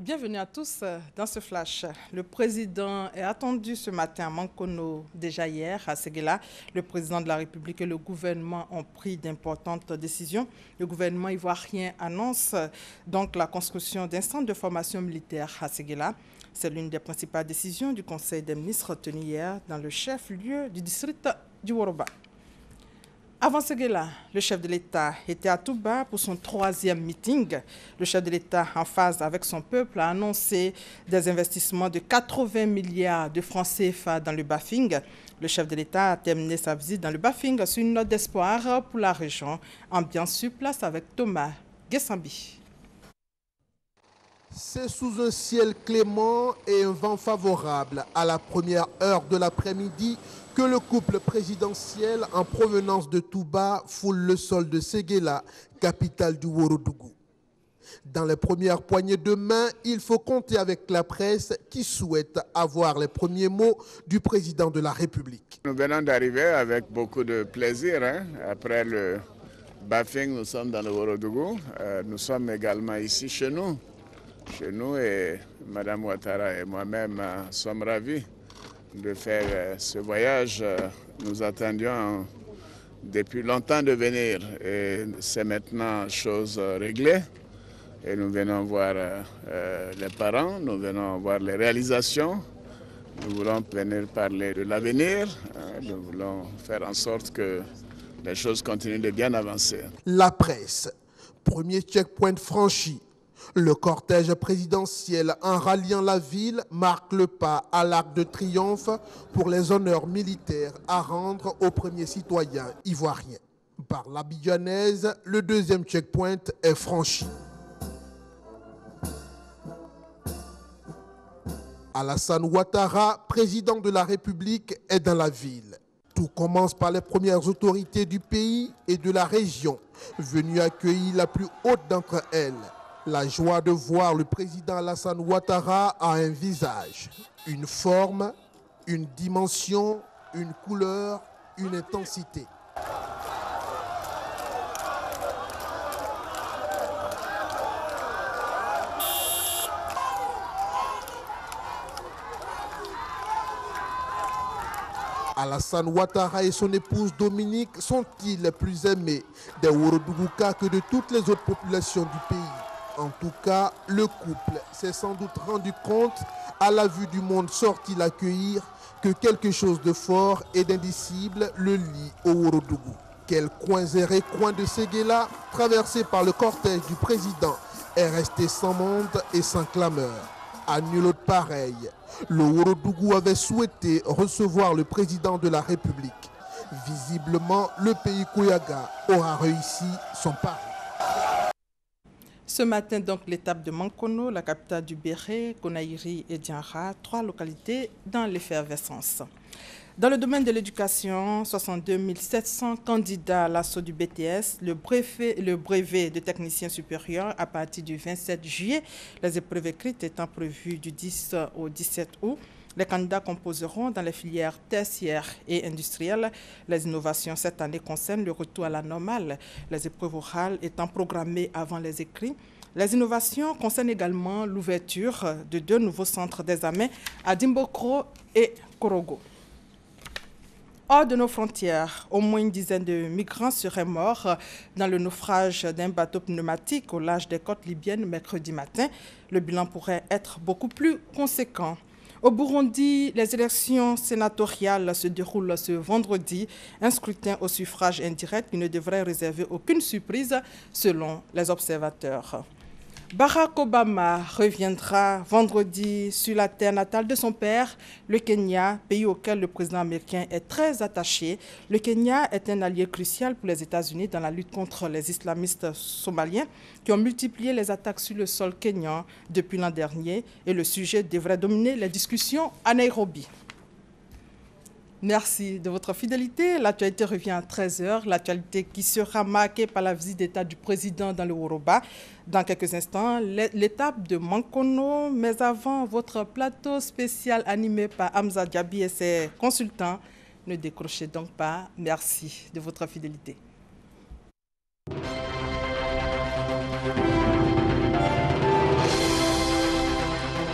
Bienvenue à tous dans ce flash. Le président est attendu ce matin à Mankono. Déjà hier, à Séguéla, le président de la République et le gouvernement ont pris d'importantes décisions. Le gouvernement ivoirien annonce donc la construction d'un centre de formation militaire à Séguéla. C'est l'une des principales décisions du Conseil des ministres tenu hier dans le chef-lieu du district du Woroba. Avant Séguéla, le chef de l'État était à Touba pour son troisième meeting. Le chef de l'État, en phase avec son peuple, a annoncé des investissements de 80 milliards de francs CFA dans le Bafing. Le chef de l'État a terminé sa visite dans le Bafing sur une note d'espoir pour la région. Ambiance sur place avec Thomas Gessambi. C'est sous un ciel clément et un vent favorable à la première heure de l'après-midi que le couple présidentiel en provenance de Touba foule le sol de Séguéla, capitale du Ouorodougou. Dans les premières poignées de main, il faut compter avec la presse qui souhaite avoir les premiers mots du président de la République. Nous venons d'arriver avec beaucoup de plaisir. Après le Bafing, nous sommes dans le Ouorodougou. Nous sommes également ici chez nous. Et Mme Ouattara et moi-même sommes ravis de faire ce voyage. Nous attendions depuis longtemps de venir et c'est maintenant chose réglée. Et nous venons voir les parents, nous venons voir les réalisations. Nous voulons venir parler de l'avenir. Nous voulons faire en sorte que les choses continuent de bien avancer. La presse, premier checkpoint franchi. Le cortège présidentiel en ralliant la ville marque le pas à l'Arc de Triomphe pour les honneurs militaires à rendre aux premiers citoyens ivoiriens. Par l'Abidjanaise, le deuxième checkpoint est franchi. Alassane Ouattara, président de la République, est dans la ville. Tout commence par les premières autorités du pays et de la région, venues accueillir la plus haute d'entre elles. La joie de voir le président Alassane Ouattara a un visage, une forme, une dimension, une couleur, une intensité. Alassane Ouattara et son épouse Dominique sont-ils les plus aimés des Ouorodougouka que de toutes les autres populations du pays? En tout cas, le couple s'est sans doute rendu compte, à la vue du monde sorti l'accueillir, que quelque chose de fort et d'indicible le lie au Ouorodougou. Quel coin et recoin de Séguéla, traversé par le cortège du président, est resté sans monde et sans clameur. À nul autre pareil, le Ouorodougou avait souhaité recevoir le président de la République. Visiblement, le pays Kouyaga aura réussi son pari. Ce matin, donc, l'étape de Mankono, la capitale du Béré, Gonaïri et Dianra, 3 localités dans l'effervescence. Dans le domaine de l'éducation, 62 700 candidats à l'assaut du BTS, le brevet de technicien supérieur à partir du 27 juillet, les épreuves écrites étant prévues du 10 au 17 août. Les candidats composeront dans les filières tertiaires et industrielles. Les innovations cette année concernent le retour à la normale, les épreuves orales étant programmées avant les écrits. Les innovations concernent également l'ouverture de 2 nouveaux centres d'examen à Dimbokro et Korogo. Hors de nos frontières, au moins une dizaine de migrants seraient morts dans le naufrage d'un bateau pneumatique au large des côtes libyennes mercredi matin. Le bilan pourrait être beaucoup plus conséquent. Au Burundi, les élections sénatoriales se déroulent ce vendredi. Un scrutin au suffrage indirect qui ne devrait réserver aucune surprise selon les observateurs. Barack Obama reviendra vendredi sur la terre natale de son père, le Kenya, pays auquel le président américain est très attaché. Le Kenya est un allié crucial pour les États-Unis dans la lutte contre les islamistes somaliens qui ont multiplié les attaques sur le sol kényan depuis l'an dernier et le sujet devrait dominer les discussions à Nairobi. Merci de votre fidélité. L'actualité revient à 13 h, l'actualité qui sera marquée par la visite d'État du président dans le Woroba. Dans quelques instants, l'étape de Mankono, mais avant, votre plateau spécial animé par Hamza Diaby et ses consultants. Ne décrochez donc pas. Merci de votre fidélité.